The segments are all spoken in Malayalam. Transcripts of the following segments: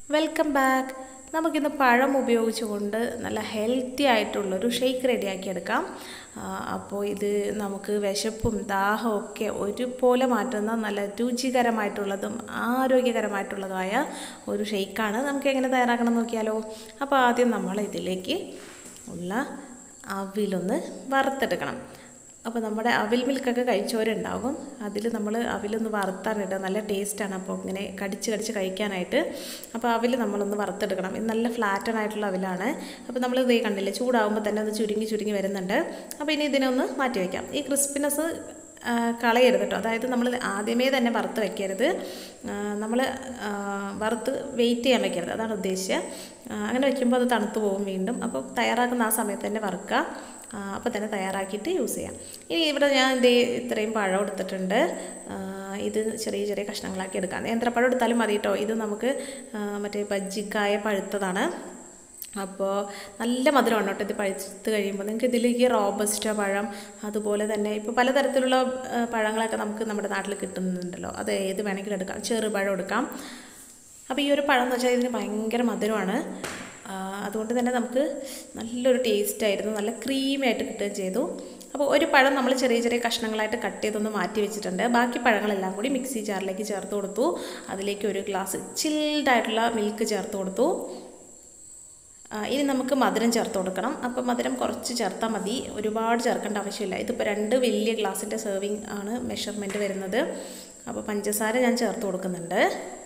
Welcome back. നമുക്കിന്ന് പഴം ഉപയോഗിച്ചുകൊണ്ട് നല്ല ഹെൽത്തി ആയിട്ടുള്ളൊരു ഷേക്ക് റെഡിയാക്കിയെടുക്കാം. അപ്പോൾ ഇത് നമുക്ക് വിശപ്പും ദാഹവും ഒക്കെ ഒരുപോലെ മാറ്റുന്ന നല്ല രുചികരമായിട്ടുള്ളതും ആരോഗ്യകരമായിട്ടുള്ളതുമായ ഒരു ഷേക്കാണ്. നമുക്ക് എങ്ങനെ തയ്യാറാക്കണം നോക്കിയാലോ. അപ്പോൾ ആദ്യം നമ്മൾ ഇതിലേക്ക് ഉള്ള അവിലൊന്ന് വറുത്തെടുക്കണം. അപ്പോൾ നമ്മുടെ അവിൽ മിൽക്കൊക്കെ കഴിച്ചവരുണ്ടാകും. അതിൽ നമ്മൾ അവിലൊന്ന് വറുത്താനിടുക, നല്ല ടേസ്റ്റാണ്. അപ്പോൾ ഇങ്ങനെ കടിച്ച് കഴിക്കാനായിട്ട്. അപ്പോൾ അവിൽ നമ്മളൊന്ന് വറുത്തെടുക്കണം. ഇത് നല്ല ഫ്ലാറ്റനായിട്ടുള്ള അവിലാണ്. അപ്പോൾ നമ്മൾ ഇതേ കണ്ടില്ലേ, ചൂടാകുമ്പോൾ തന്നെ അത് ചുരുങ്ങി വരുന്നുണ്ട്. അപ്പോൾ ഇനി ഇതിനൊന്ന് മാറ്റി വയ്ക്കാം. ഈ ക്രിസ്പിനെസ് കളയരുത് കേട്ടോ. അതായത് നമ്മൾ ആദ്യമേ തന്നെ വറുത്ത് വയ്ക്കരുത്, നമ്മൾ വറുത്ത് വെയിറ്റ് ചെയ്യാൻ വയ്ക്കരുത്, അതാണ് ഉദ്ദേശിച്ചത്. അങ്ങനെ വയ്ക്കുമ്പോൾ അത് തണുത്ത് പോകും വീണ്ടും. അപ്പോൾ തയ്യാറാക്കുന്ന ആ സമയത്ത് തന്നെ വറുക്കുക. അപ്പോൾ തന്നെ തയ്യാറാക്കിയിട്ട് യൂസ് ചെയ്യാം. ഇനി ഇവിടെ ഞാൻ ഇത്രയും പഴം എടുത്തിട്ടുണ്ട്. ഇത് ചെറിയ കഷ്ണങ്ങളാക്കി എടുക്കാം. നേന്ത്രപ്പഴം എടുത്താലും മതി കേട്ടോ. ഇത് നമുക്ക് മറ്റേ ബജ്ജിക്കായ പഴുത്തതാണ്. അപ്പോൾ നല്ല മധുരമാണ് കേട്ടോ ഇത് പഴുത്ത് കഴിയുമ്പോൾ. നിങ്ങൾക്ക് ഇതിലേക്ക് റോബസ്റ്റ പഴം, അതുപോലെ തന്നെ ഇപ്പോൾ പലതരത്തിലുള്ള പഴങ്ങളൊക്കെ നമുക്ക് നമ്മുടെ നാട്ടിൽ കിട്ടുന്നുണ്ടല്ലോ. അത് ഏത് വേണമെങ്കിലും എടുക്കാം. ചെറുപഴം എടുക്കാം. അപ്പോൾ ഈ ഒരു പഴം എന്ന് വെച്ചാൽ ഇതിന് ഭയങ്കര മധുരമാണ്. അതുകൊണ്ട് തന്നെ നമുക്ക് നല്ലൊരു ടേസ്റ്റായിരുന്നു, നല്ല ക്രീമി ആയിട്ട് കിട്ടുകയും ചെയ്തു. അപ്പോൾ ഒരു പഴം നമ്മൾ ചെറിയ കഷ്ണങ്ങളായിട്ട് കട്ട് ചെയ്തൊന്ന് മാറ്റി വെച്ചിട്ടുണ്ട്. ബാക്കി പഴങ്ങളെല്ലാം കൂടി മിക്സി ജാറിലേക്ക് ചേർത്ത് കൊടുത്തു. അതിലേക്ക് ഒരു ഗ്ലാസ് ചിൽഡായിട്ടുള്ള മിൽക്ക് ചേർത്ത് കൊടുത്തു. ഇനി നമുക്ക് മധുരം ചേർത്ത് കൊടുക്കണം. അപ്പോൾ മധുരം കുറച്ച് ചേർത്താൽ മതി, ഒരുപാട് ചേർക്കേണ്ട ആവശ്യമില്ല. ഇതിപ്പോൾ 2 വലിയ ഗ്ലാസിൻ്റെ സെർവിങ് ആണ് മെഷർമെൻറ്റ് വരുന്നത്. അപ്പോൾ പഞ്ചസാര ഞാൻ ചേർത്ത് കൊടുക്കുന്നുണ്ട്.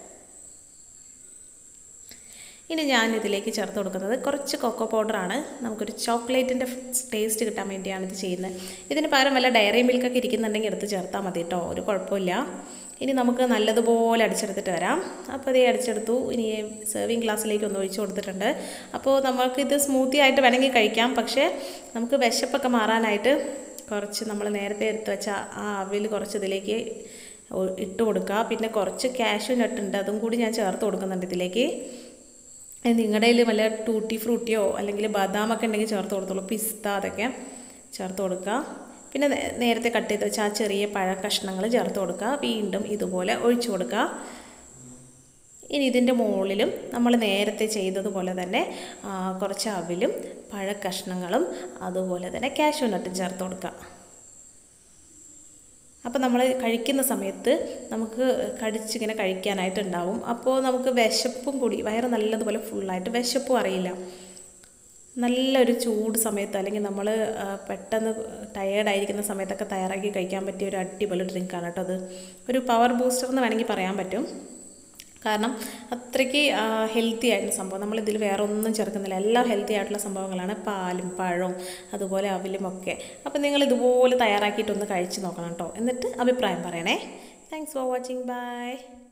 ഇനി ഞാൻ ഇതിലേക്ക് ചേർത്ത് കൊടുക്കുന്നത് കുറച്ച് കൊക്കോ പൗഡറാണ്. നമുക്കൊരു ചോക്ലേറ്റിൻ്റെ ടേസ്റ്റ് കിട്ടാൻ വേണ്ടിയാണ് ഇത് ചെയ്യുന്നത്. ഇതിന് പകരം വല്ല ഡയറി മിൽക്കൊക്കെ ഇരിക്കുന്നുണ്ടെങ്കിൽ എടുത്ത് ചേർത്താൽ മതി കേട്ടോ, ഒരു കുഴപ്പമില്ല. ഇനി നമുക്ക് നല്ലതുപോലെ അടിച്ചെടുത്തിട്ട് വരാം. അപ്പോൾ ഇത് അടിച്ചെടുത്തു. ഇനി സെർവിങ് ഗ്ലാസ്സിലേക്ക് ഒന്ന് ഒഴിച്ച് കൊടുത്തിട്ടുണ്ട്. അപ്പോൾ നമുക്കിത് സ്മൂത്തി ആയിട്ട് വേണമെങ്കിൽ കഴിക്കാം. പക്ഷേ നമുക്ക് വിശപ്പൊക്കെ മാറാനായിട്ട് കുറച്ച് നമ്മൾ നേരത്തെ എടുത്ത് വെച്ച ആ അവിൽ കുറച്ച് ഇതിലേക്ക് ഇട്ട് കൊടുക്കുക. പിന്നെ കുറച്ച് കാഷ്യൂ നട്ട് ഉണ്ട്, അതും കൂടി ഞാൻ ചേർത്ത് കൊടുക്കുന്നുണ്ട് ഇതിലേക്ക്. നിങ്ങളുടെ കയ്യിൽ വല്ല ടൂട്ടി ഫ്രൂട്ടിയോ അല്ലെങ്കിൽ ബദാമൊക്കെ ഉണ്ടെങ്കിൽ ചേർത്ത് കൊടുത്തോളൂ, പിസ്ത അതൊക്കെ ചേർത്ത് കൊടുക്കുക. പിന്നെ നേരത്തെ കട്ട് ചെയ്ത് വെച്ചാൽ ആ ചെറിയ പഴ കഷ്ണങ്ങൾ ചേർത്ത് കൊടുക്കുക. വീണ്ടും ഇതുപോലെ ഒഴിച്ചു കൊടുക്കുക. ഇനി ഇതിൻ്റെ മുകളിലും നമ്മൾ നേരത്തെ ചെയ്തതുപോലെ തന്നെ കുറച്ച് അവിലും പഴ കഷ്ണങ്ങളും അതുപോലെ തന്നെ കാഷ്യൂ നട്ടും ചേർത്ത് കൊടുക്കുക. അപ്പോൾ നമ്മൾ കഴിക്കുന്ന സമയത്ത് നമുക്ക് കടിച്ചിങ്ങനെ കഴിക്കാനായിട്ടുണ്ടാവും. അപ്പോൾ നമുക്ക് വിശപ്പും കൂടി, വയറ് നല്ലതുപോലെ ഫുള്ളായിട്ട് വിശപ്പും അറിയില്ല. നല്ലൊരു ചൂട് സമയത്ത് അല്ലെങ്കിൽ നമ്മൾ പെട്ടെന്ന് ടയേർഡായിരിക്കുന്ന സമയത്തൊക്കെ തയ്യാറാക്കി കഴിക്കാൻ പറ്റിയ ഒരു അടിപൊളി ഡ്രിങ്കാണ് കേട്ടോ അത്. ഒരു പവർ ബൂസ്റ്റർ എന്ന് വേണമെങ്കിൽ പറയാൻ പറ്റും. കാരണം അത്രയ്ക്ക് ഹെൽത്തി ആയിട്ടുള്ള സംഭവം. നമ്മളിതിൽ വേറെ ഒന്നും ചേർക്കുന്നില്ല, എല്ലാം ഹെൽത്തി ആയിട്ടുള്ള സംഭവങ്ങളാണ്. പാലും പഴവും അതുപോലെ അവിലും ഒക്കെ. അപ്പോൾ നിങ്ങൾ ഇതുപോലെ തയ്യാറാക്കിയിട്ടൊന്ന് കഴിച്ച് നോക്കണം കേട്ടോ. എന്നിട്ട് അഭിപ്രായം പറയണേ. Thanks for watching. ബൈ.